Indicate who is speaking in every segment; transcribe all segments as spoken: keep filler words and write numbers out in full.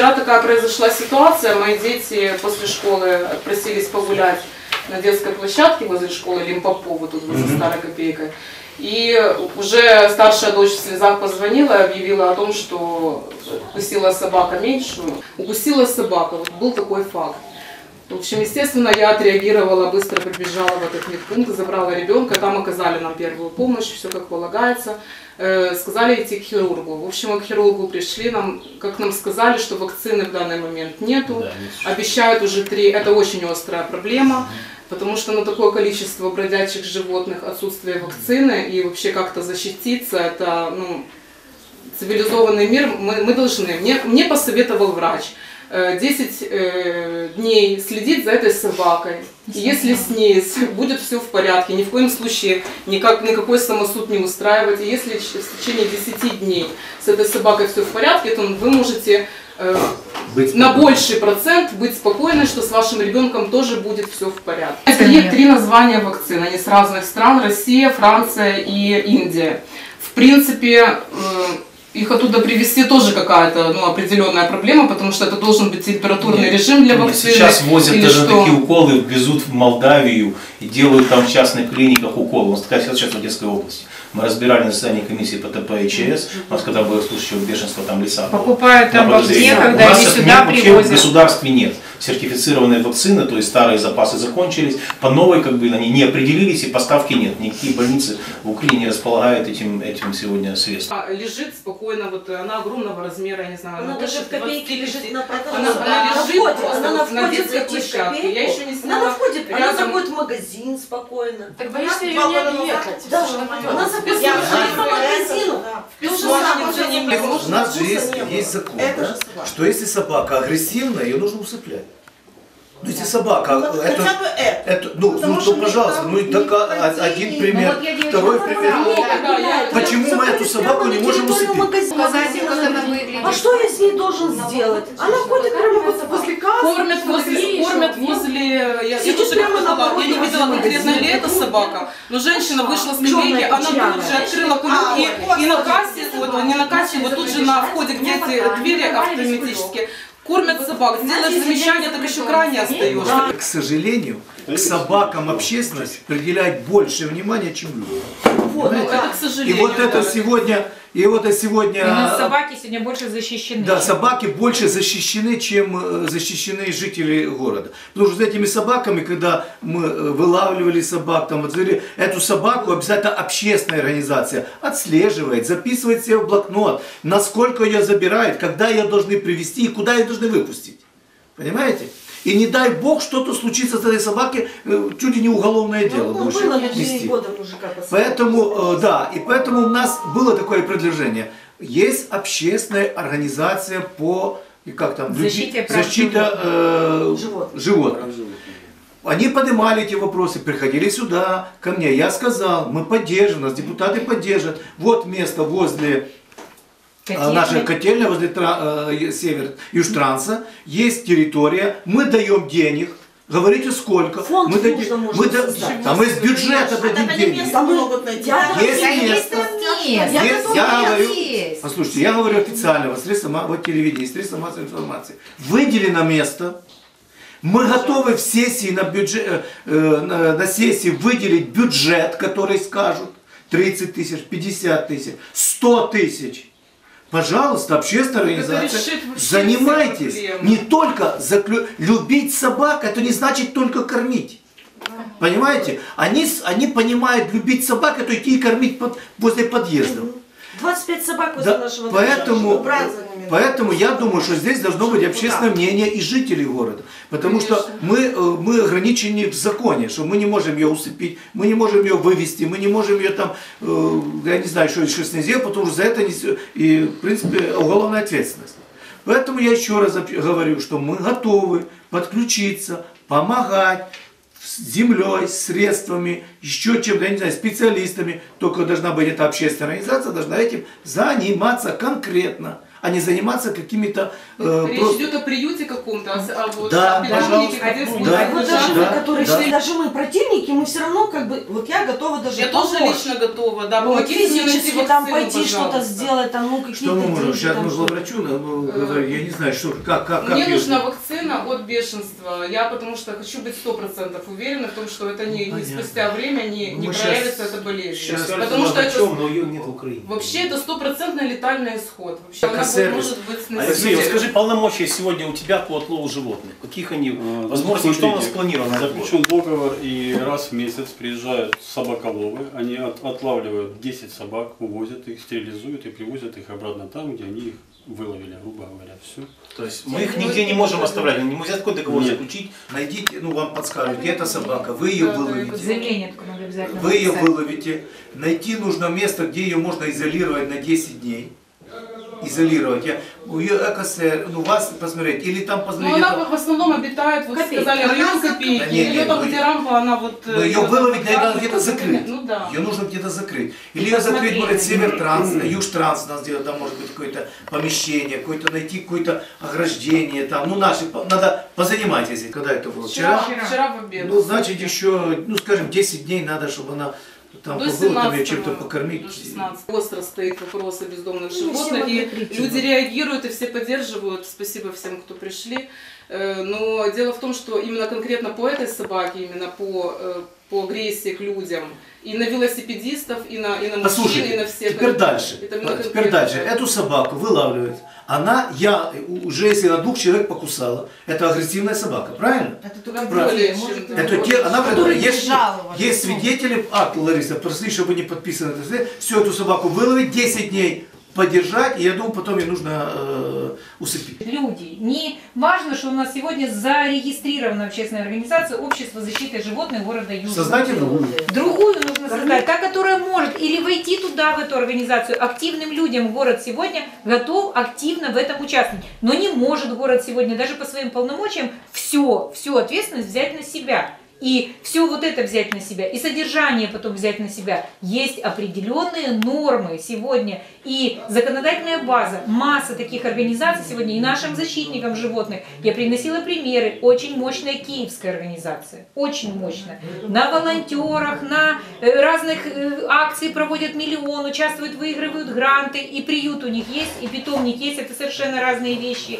Speaker 1: вчера такая произошла ситуация, мои дети после школы отпросились погулять на детской площадке возле школы Лимпопо, тут возле mm-hmm. Старой Копейкой. И уже старшая дочь в слезах позвонила и объявила о том, что укусила собака меньшую. Укусила собака, вот был такой факт. В общем, естественно, я отреагировала, быстро прибежала в этот медпункт, забрала ребенка, там оказали нам первую помощь, все как полагается. Э, сказали идти к хирургу. В общем, мы к хирургу пришли, нам, как нам сказали, что вакцины в данный момент нету. Да, обещают уже три, это очень острая проблема, потому что на такое количество бродячих животных отсутствие вакцины и вообще как-то защититься, это ну, цивилизованный мир, мы, мы должны. Мне, мне посоветовал врач. десять э, дней следить за этой собакой. И если с ней будет все в порядке, ни в коем случае никак, никакой самосуд не устраивать. И если в течение десяти дней с этой собакой все в порядке, то вы можете э, на больший процент быть спокойны, что с вашим ребенком тоже будет все в порядке. Это есть три названия вакцин, они с разных стран: Россия, Франция и Индия. В принципе, э, их оттуда привезти тоже какая-то ну, определенная проблема, потому что это должен быть температурный нет, режим для вакцины.
Speaker 2: Сейчас возят даже что? Такие уколы, везут в Молдавию и делают там в частных клиниках уколы. У нас такая ситуация сейчас в Одесской области. Мы разбирали на заседании комиссии по ТП и ЧС, у нас когда было случай бешенства, там леса.
Speaker 3: Покупают там вакцины, когда они сюда привозят.
Speaker 2: В государстве нет сертифицированной вакцины, то есть старые запасы закончились, по новой как бы они не определились и поставки нет. Никакие больницы в Украине не располагают этим, этим сегодня средством.
Speaker 1: Лежит спокойно, вот она огромного размера, я не знаю.
Speaker 4: Она, она даже в копейке лежит на продаже.
Speaker 1: Она,
Speaker 4: она,
Speaker 1: она лежит
Speaker 4: входит, она на
Speaker 1: на детской площадке. Я еще не сняла.
Speaker 4: Она входит,
Speaker 1: рядом.
Speaker 4: Она заходит в магазин спокойно.
Speaker 3: Так боишься ее не объехать.
Speaker 4: Да, она заходит в магазин.
Speaker 5: У нас же есть, есть закон, да, что если собака агрессивная, ее нужно усыплять. Ну, если собака, ну, это, хотя бы это, это ну, ну, ну пожалуйста, ну и так, один пример, ну, второй пример. Почему мы эту собаку не можем усыпить?
Speaker 4: А что я с ней должен сделать? Она ходит прямо возле кассы.
Speaker 1: Кормят возле, кормят возле, я, я тоже прямо была, я не видела конкретно ли эта собака, но женщина вышла с медведей, она тут же открыла кулек и, и на кассе, вот, не на кассе, вот тут же на входе, где эти двери автоматические, кормят собак. Сделаешь замечание, так еще крайне остаешься.
Speaker 5: К сожалению, к собакам общественность определяет больше внимания, чем людям.
Speaker 1: Вот, ну, это, к сожалению.
Speaker 5: И вот это сегодня, и вот это сегодня.
Speaker 3: И у нас собаки сегодня больше защищены.
Speaker 5: Да, собаки больше защищены, чем защищены жители города. Потому что с этими собаками, когда мы вылавливали собак, там, вот, эту собаку обязательно общественная организация отслеживает, записывает себе в блокнот, насколько ее забирает, когда ее должны привезти и куда ее должны выпустить. Понимаете? И не дай бог что-то случится с этой собакой, чуть ли не уголовное дело
Speaker 4: ну,
Speaker 5: будешь
Speaker 4: было
Speaker 5: нести.
Speaker 4: Года мужика
Speaker 5: Поэтому, да, и поэтому у нас было такое предложение. Есть общественная организация по как там,
Speaker 3: защите
Speaker 5: защита э,
Speaker 4: животных.
Speaker 5: животных. Они поднимали эти вопросы, приходили сюда, ко мне. Я сказал, мы поддержим, нас депутаты поддержат. Вот место возле... Котельная. Наша котельная возле э, север Южтранса, есть территория, мы даем денег, говорите сколько,
Speaker 4: фонд
Speaker 5: мы дадим, мы да, там из бюджета дадим деньги. Есть место, есть, я говорю, послушайте, я говорю официально, вот средства, вот телевидение, средства массовой информации, выделено место, мы готовы в сессии на, бюджет, э, на, на сессии выделить бюджет, который скажут тридцать тысяч, пятьдесят тысяч, сто тысяч. Пожалуйста, общественная организация, занимайтесь. Не только заклю... любить собак, это не значит только кормить. Понимаете? Они, они понимают, любить собак, это идти и кормить под, возле подъездов.
Speaker 4: двадцать пять собак возле
Speaker 5: да,
Speaker 4: нашего
Speaker 5: поэтому,
Speaker 4: дома.
Speaker 5: поэтому я думаю, что здесь должно быть общественное мнение и жителей города. Потому Конечно. что мы, мы ограничены в законе, что мы не можем ее усыпить, мы не можем ее вывести, мы не можем ее там, я не знаю, что еще с ней сделать, потому что за это несет, и, в принципе, уголовная ответственность. Поэтому я еще раз говорю, что мы готовы подключиться, помогать, с землей, с средствами, еще чем-то, я не знаю, специалистами, только должна быть эта общественная организация, должна этим заниматься конкретно. а не заниматься какими-то... э,
Speaker 1: Речь
Speaker 5: просто-
Speaker 1: идет о приюте каком-то, а, а вот
Speaker 5: Да,
Speaker 1: о питомнике,
Speaker 5: пожалуйста.
Speaker 1: где
Speaker 4: Вот
Speaker 1: смысл
Speaker 5: Да,
Speaker 4: вот
Speaker 1: держать.
Speaker 4: даже
Speaker 5: да,
Speaker 4: мы, которые
Speaker 5: да.
Speaker 4: шли, даже мы противники, мы все равно как бы, вот я готова даже
Speaker 1: Я тоже
Speaker 4: помочь.
Speaker 1: лично готова, да,
Speaker 4: Вот,
Speaker 1: помогите мне найти
Speaker 4: физически там
Speaker 1: вакцину,
Speaker 4: пойти что-то
Speaker 1: пожалуйста.
Speaker 4: сделать, там, ну, какие-то
Speaker 5: Что мы можем?
Speaker 4: деньги,
Speaker 5: Сейчас
Speaker 4: там,
Speaker 5: нужно
Speaker 4: что-то.
Speaker 5: врачу, но, ну, говорю, я не знаю, что, как, как, как
Speaker 1: Мне
Speaker 5: её
Speaker 1: нужна
Speaker 5: сделать.
Speaker 1: вакцина от бешенства. Я потому что хочу быть сто процентов уверена в том, что это не, не
Speaker 5: Понятно.
Speaker 1: спустя время не,
Speaker 5: Ну,
Speaker 1: не
Speaker 5: мы
Speaker 1: проявится
Speaker 5: щас-
Speaker 1: эта болезнь.
Speaker 5: щас
Speaker 1: Потому что это,
Speaker 2: но ее нет в Украине.
Speaker 1: вообще это стопроцентный летальный исход. Вообще
Speaker 5: Так,
Speaker 1: она
Speaker 5: а сервис?
Speaker 1: может быть с
Speaker 2: Алексей, вот
Speaker 1: носителем.
Speaker 2: скажи, полномочия сегодня у тебя по отлову животных? Каких они
Speaker 6: А,
Speaker 2: возможностей, что у нас
Speaker 6: смотрите,
Speaker 2: спланировано?
Speaker 6: Заключен договор, и раз в месяц приезжают собаколовы, они от- отлавливают десять собак, увозят их, стерилизуют и привозят их обратно там, где они их выловили, грубо говоря, все.
Speaker 2: То есть мы их нигде не можем оставлять, нельзя такой договор
Speaker 6: Нет.
Speaker 2: заключить.
Speaker 5: Найдите, ну вам подскажут, где эта собака, вы ее
Speaker 1: Да, да,
Speaker 5: выловите.
Speaker 3: Заявление только надо обязательно
Speaker 5: Вы ее
Speaker 3: написать.
Speaker 5: выловите. Найти нужно место, где ее можно изолировать на десять дней. Изолировать. Я, у ее экосер, ну вас посмотреть, или там
Speaker 1: Но
Speaker 5: посмотреть.
Speaker 1: она
Speaker 5: это-
Speaker 1: в основном обитает, вот
Speaker 3: Копейки.
Speaker 1: сказали, район копейки.
Speaker 5: Да нет,
Speaker 1: Ее
Speaker 5: нет,
Speaker 1: там,
Speaker 5: ну,
Speaker 1: где рампа, она вот...
Speaker 5: Но ее
Speaker 1: э,
Speaker 5: выловить,
Speaker 1: да,
Speaker 5: наверное, где-то
Speaker 1: ну,
Speaker 5: закрыть.
Speaker 1: Ну да.
Speaker 5: Ее нужно где-то закрыть. Или ее закрыть,
Speaker 3: Посмотреть.
Speaker 5: может, Севертранс, Южтранс нас делать, там может быть какое-то помещение, какое-то найти какое-то ограждение, там, ну наши, по- надо позанимайтесь. Когда это было?
Speaker 1: Вчера,
Speaker 5: Вчера?
Speaker 1: вчера в обед.
Speaker 5: Ну, значит, еще, ну, скажем, десять дней надо, чтобы она там
Speaker 1: До
Speaker 5: побыла, там ее
Speaker 1: семнадцатого,
Speaker 5: чем-то покормить.
Speaker 1: до шестнадцатого. Остро стоит вопрос о бездомных
Speaker 4: Ну,
Speaker 1: животных,
Speaker 4: все
Speaker 1: и
Speaker 4: могли прийти,
Speaker 1: люди
Speaker 4: да.
Speaker 1: реагируют и все поддерживают. Спасибо всем, кто пришли. Э, Но дело в том, что именно конкретно по этой собаке, именно по, э, по агрессии к людям, и на велосипедистов, и на, и на мужчин, и
Speaker 5: Послушайте,
Speaker 1: на всех.
Speaker 5: теперь дальше.
Speaker 1: Это именно
Speaker 5: Теперь
Speaker 1: конкретно.
Speaker 5: дальше. Эту собаку вылавливают. Она, я, уже если на двух человек покусала, это агрессивная собака, правильно?
Speaker 4: Это только
Speaker 1: Более
Speaker 4: более,
Speaker 1: чем
Speaker 4: может,
Speaker 1: так.
Speaker 5: Это те, она
Speaker 4: которые
Speaker 5: есть,
Speaker 4: не жаловались.
Speaker 5: есть свидетели, акт, Лариса, просли, чтобы не подписано, всю эту собаку выловить, десять дней поддержать, и я думаю, потом ей нужно э, усыпить.
Speaker 3: Люди. Не важно, что у нас сегодня зарегистрирована общественная организация Общество защиты животных города Южного.
Speaker 5: Создайте другую.
Speaker 3: Другую нужно создать, та, которая может или войти туда, в эту организацию. Активным людям город сегодня готов активно в этом участвовать. Но не может город сегодня даже по своим полномочиям все, всю ответственность взять на себя. И все вот это взять на себя, и содержание потом взять на себя. Есть определенные нормы сегодня, и законодательная база, масса таких организаций сегодня, и нашим защитникам животных. Я приносила примеры, очень мощная киевская организация, очень мощная. На волонтерах, на э, разных э, акций проводят миллион, участвуют, выигрывают гранты, и приют у них есть, и питомник есть, это совершенно разные вещи.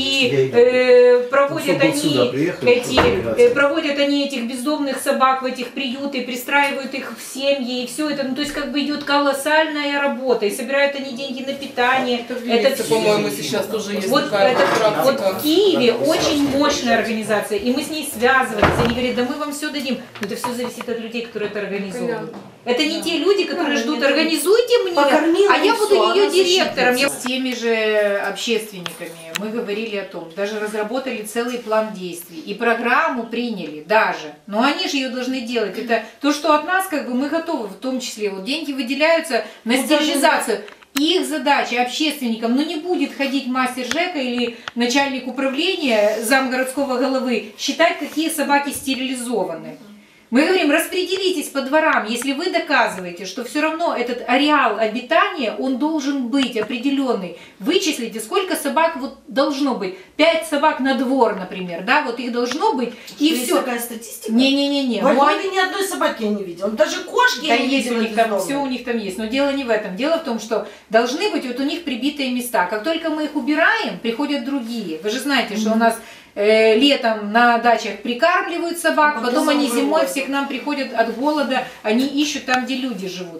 Speaker 3: И э, проводят
Speaker 5: Чтобы сюда
Speaker 3: они
Speaker 5: приехали,
Speaker 3: эти,
Speaker 5: чтобы
Speaker 3: э, проводят они этих бездомных собак в этих приюты, пристраивают их в семьи, и все это, ну то есть как бы идет колоссальная работа, и собирают они деньги на питание.
Speaker 1: Это в Виннице,
Speaker 3: всё.
Speaker 1: по-моему, сейчас тоже есть
Speaker 3: Вот,
Speaker 1: такая
Speaker 3: это, вот
Speaker 1: практика.
Speaker 3: в Киеве очень мощная организация, и мы с ней связывались, они говорят, да мы вам все дадим, но это все зависит от людей, которые это организовывают.
Speaker 1: Понятно.
Speaker 3: Это не те люди, которые
Speaker 4: Да,
Speaker 3: ждут,
Speaker 4: они
Speaker 3: организуйте мне,
Speaker 4: покормила,
Speaker 3: а я
Speaker 4: и
Speaker 3: буду
Speaker 4: всё,
Speaker 3: ее
Speaker 4: она
Speaker 3: директором. Я-
Speaker 4: защитница.
Speaker 3: С теми же общественниками мы говорили о том, даже разработали целый план действий и программу приняли даже, но они же ее должны делать. Это то, что от нас как бы мы готовы, в том числе вот деньги выделяются на
Speaker 4: Ну, даже
Speaker 3: стерилизацию. Их задача общественникам, ну не будет ходить мастер ЖЭКа или начальник управления, замгородского головы, считать, какие собаки стерилизованы. Мы говорим, распределитесь по дворам, если вы доказываете, что все равно этот ареал обитания, он должен быть определенный. Вычислите, сколько собак вот должно быть. Пять собак на двор, например, да, вот их должно быть, и
Speaker 4: Есть
Speaker 3: все.
Speaker 4: такая статистика?
Speaker 3: Не-не-не-не.
Speaker 4: Во
Speaker 3: Ну, они-
Speaker 4: Львове ни одной собаки я не видела. Даже кошки
Speaker 3: Да
Speaker 4: я не
Speaker 3: есть у
Speaker 4: видела
Speaker 3: них там,
Speaker 4: бездомных.
Speaker 3: все у них там есть, но дело не в этом. Дело в том, что должны быть вот у них прибитые места. Как только мы их убираем, приходят другие. Вы же знаете, что у нас э, летом на дачах прикармливают собак,
Speaker 4: А
Speaker 3: потом
Speaker 4: потом
Speaker 3: они зимой
Speaker 4: выводят.
Speaker 3: все к нам приходят от голода, они ищут там, где люди живут.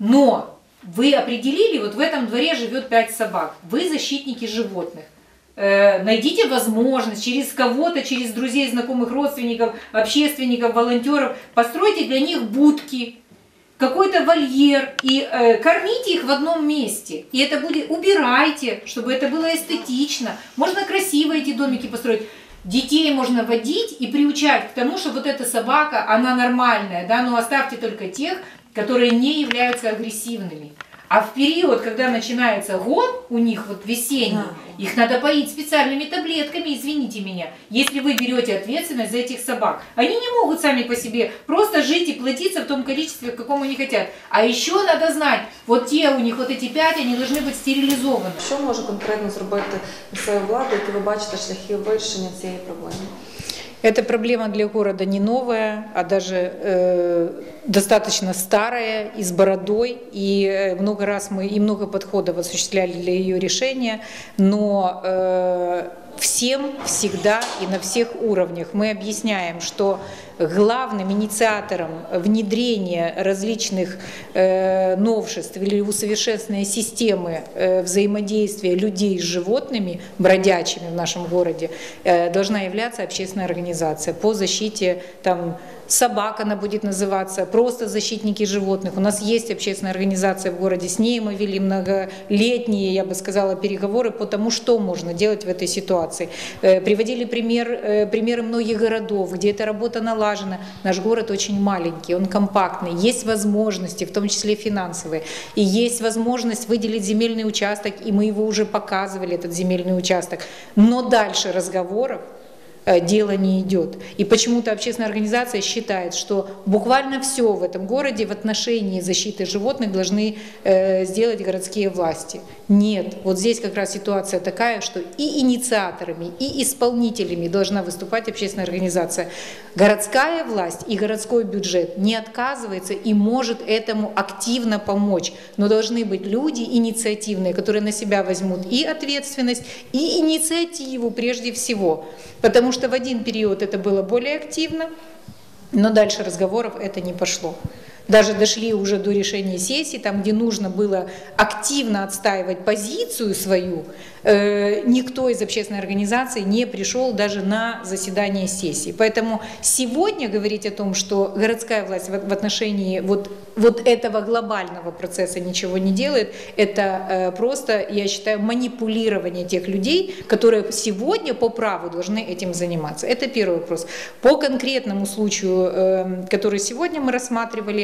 Speaker 3: Но вы определили, вот в этом дворе живет пять собак. Вы защитники животных. Э, найдите возможность через кого-то, через друзей, знакомых, родственников, общественников, волонтеров, постройте для них будки, какой-то вольер и э, кормите их в одном месте. И это будет, убирайте, чтобы это было эстетично. Можно красиво эти домики построить. Детей можно водить и приучать к тому, что вот эта собака, она нормальная, да, но оставьте только тех, которые не являются агрессивными. А в период, когда начинается гон у них, вот весенний,
Speaker 4: Да.
Speaker 3: Их надо поить специальными таблетками, извините меня, если вы берете ответственность за этих собак. Они не могут сами по себе просто жить и плодиться в том количестве, в каком они хотят. А еще надо знать, вот те у них, вот эти пять, они должны быть стерилизованы.
Speaker 7: Що може конкретно зробити місцева влада, які ви бачите шляхи вирішення цієї проблеми?
Speaker 3: Эта проблема для города не новая, а даже э, достаточно старая и с бородой. И много раз мы и много подходов осуществляли для ее решения, но э, всем, всегда и на всех уровнях мы объясняем, что главным инициатором внедрения различных э, новшеств или усовершенствования системы э, взаимодействия людей с животными, бродячими в нашем городе, э, должна являться общественная организация по защите там, собак, она будет называться, просто защитники животных. У нас есть общественная организация в городе, с ней мы вели многолетние, я бы сказала, переговоры по тому, что можно делать в этой ситуации. Приводили пример, примеры многих городов, где эта работа налажена. Наш город очень маленький, он компактный, есть возможности, в том числе финансовые, и есть возможность выделить земельный участок, и мы его уже показывали, этот земельный участок. Но дальше разговоров дело не идет. И почему-то общественная организация считает, что буквально все в этом городе в отношении защиты животных должны э, сделать городские власти. Нет, вот здесь как раз ситуация такая, что и инициаторами, и исполнителями должна выступать общественная организация. Городская власть и городской бюджет не отказывается и может этому активно помочь. Но должны быть люди инициативные, которые на себя возьмут и ответственность, и инициативу прежде всего. Потому что в один период это было более активно, но дальше разговоров это не пошло. Даже дошли уже до решения сессии, там, где нужно было активно отстаивать позицию свою, э, никто из общественной организации не пришел даже на заседание сессии. Поэтому сегодня говорить о том, что городская власть в, в отношении вот, вот этого глобального процесса ничего не делает, это э, просто, я считаю, манипулирование тех людей, которые сегодня по праву должны этим заниматься. Это первый вопрос. По конкретному случаю, э, который сегодня мы рассматривали,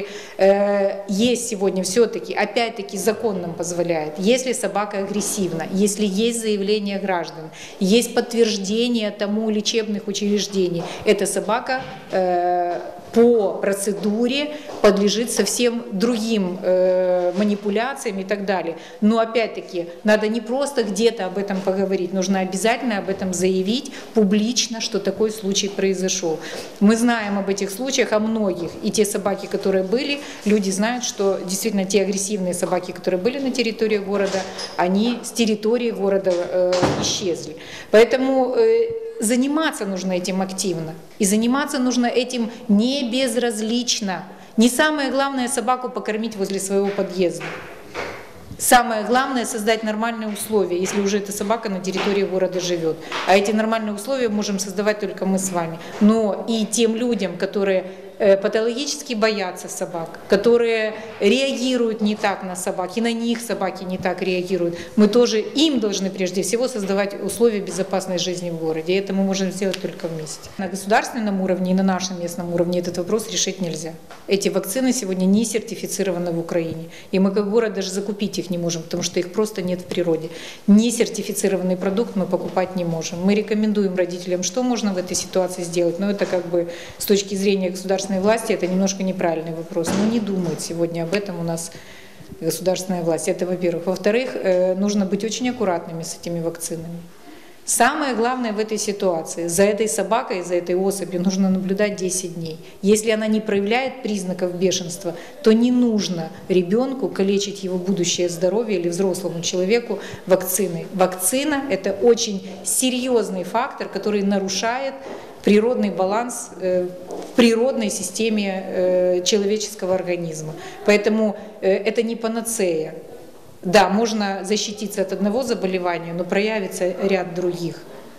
Speaker 3: есть сегодня все-таки, опять-таки закон нам позволяет, если собака агрессивна, если есть заявление граждан, есть подтверждение тому лечебных учреждений, эта собака э, по процедуре подлежит совсем другим э, манипуляциям и так далее. Но опять-таки надо не просто где-то об этом поговорить, нужно обязательно об этом заявить публично, что такой случай произошел. Мы знаем об этих случаях, о многих, и те собаки, которые были, люди знают, что действительно те агрессивные собаки, которые были на территории города, они с территории города э, исчезли. Поэтому э, заниматься нужно этим активно. И заниматься нужно этим не безразлично. Не самое главное собаку покормить возле своего подъезда. Самое главное — создать нормальные условия, если уже эта собака на территории города живет. А эти нормальные условия можем создавать только мы с вами. Но и тем людям, которые патологически боятся собак, которые реагируют не так на собак, и на них собаки не так реагируют, мы тоже им должны прежде всего создавать условия безопасной жизни в городе. И это мы можем сделать только вместе. На государственном уровне и на нашем местном уровне этот вопрос решить нельзя. Эти вакцины сегодня не сертифицированы в Украине. И мы как город даже закупить их не можем, потому что их просто нет в природе. Не сертифицированный продукт мы покупать не можем. Мы рекомендуем родителям, что можно в этой ситуации сделать, но это как бы с точки зрения государственной власти это немножко неправильный вопрос. Но не думают сегодня об этом у нас государственная власть. Это во-первых. Во-вторых, нужно быть очень аккуратными с этими вакцинами. Самое главное в этой ситуации, за этой собакой, за этой особью нужно наблюдать десять дней. Если она не проявляет признаков бешенства, то не нужно ребенку калечить его будущее здоровье или взрослому человеку вакциной. Вакцина – это очень серьезный фактор, который нарушает природный баланс в природной системе человеческого организма. Поэтому это не панацея. Да, можно защититься от одного заболевания, но проявится ряд других.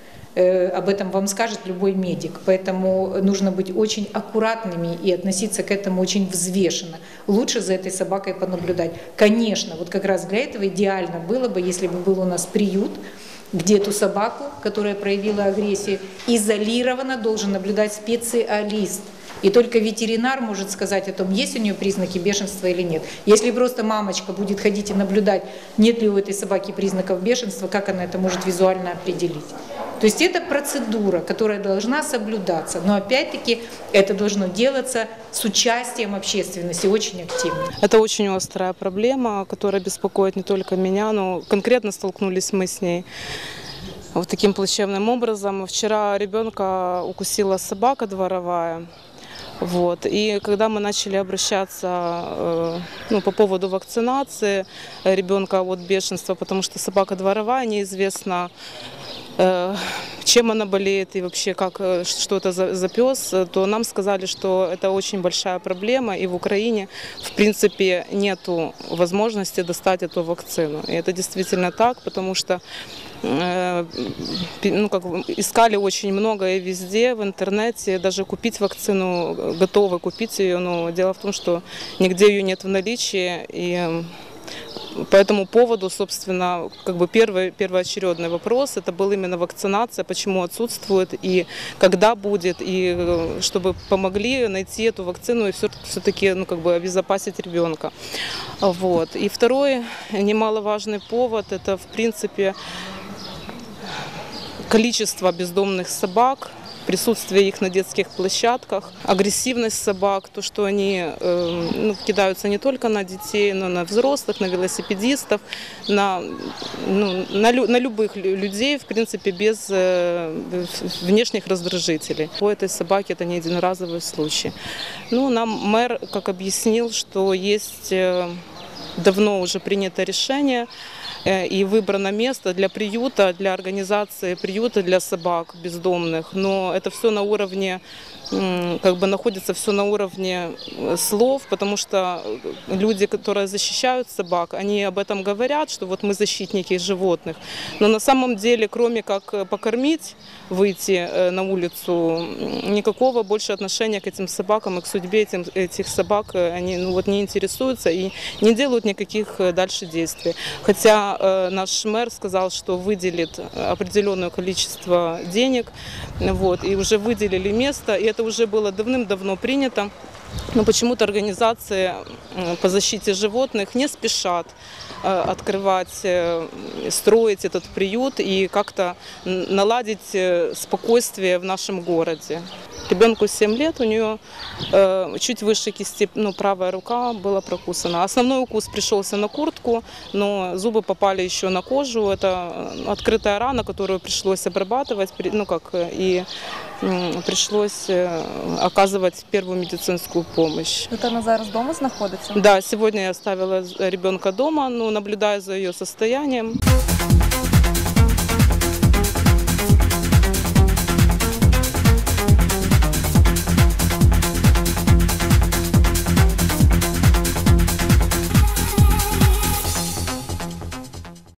Speaker 3: Об этом вам скажет любой медик. Поэтому нужно быть очень аккуратными и относиться к этому очень взвешенно. Лучше за этой собакой понаблюдать. Конечно, вот как раз для этого идеально было бы, если бы был у нас приют, где эту собаку, которая проявила агрессию, изолированно должен наблюдать специалист. И только ветеринар может сказать о том, есть у нее признаки бешенства или нет. Если просто мамочка будет ходить и наблюдать, нет ли у этой собаки признаков бешенства, как она это может визуально определить. То есть это процедура, которая должна соблюдаться, но опять-таки это должно делаться с участием общественности очень активно.
Speaker 8: Это очень острая проблема, которая беспокоит не только меня, но конкретно столкнулись мы с ней вот таким плачевным образом. Вчера ребенка укусила собака дворовая. Вот. И когда мы начали обращаться э, ну, по поводу вакцинации ребенка от бешенства, потому что собака дворовая, неизвестно, э, чем она болеет и вообще как, что это за, за пес, то нам сказали, что это очень большая проблема, и в Украине в принципе нету возможности достать эту вакцину. И это действительно так, потому что ну, как, искали очень много и везде, в интернете, даже купить вакцину, готовы купить ее, но дело в том, что нигде ее нет в наличии, и по этому поводу, собственно, как бы первый, первоочередный вопрос, это был именно вакцинация, почему отсутствует, и когда будет, и чтобы помогли найти эту вакцину и все-таки ну, как бы обезопасить ребенка. Вот. И второй немаловажный повод, это в принципе количество бездомных собак, присутствие их на детских площадках, агрессивность собак, то, что они э, ну, кидаются не только на детей, но и на взрослых, на велосипедистов, на, ну, на, лю, на любых людей, в принципе, без э, внешних раздражителей. У этой собаки это не единоразовый случай. Ну, нам мэр как объяснил, что есть э, давно уже принято решение, и выбрано место для приюта, для организации приюта для собак бездомных. Но это все на уровне, как бы находится все на уровне слов, потому что люди, которые защищают собак, они об этом говорят, что вот мы защитники животных. Но на самом деле, кроме как покормить, выйти на улицу, никакого больше отношения к этим собакам и к судьбе этим, этих собак они ну, вот, не интересуются и не делают никаких дальше действий. Хотя э, наш мэр сказал, что выделит определенное количество денег, вот, и уже выделили место, и это уже было давным-давно принято. Но почему-то организации по защите животных не спешат открывать, строить этот приют и как-то наладить спокойствие в нашем городе. Ребенку семь лет, у нее э, чуть выше кисти, ну, правая рука была прокусана. Основной укус пришелся на куртку, но зубы попали еще на кожу. Это открытая рана, которую пришлось обрабатывать, ну, как, и э, пришлось оказывать первую медицинскую помощь.
Speaker 7: Дитина зараз дома знаходиться?
Speaker 8: Да, сегодня я оставила ребенка дома, но наблюдаю за ее состоянием.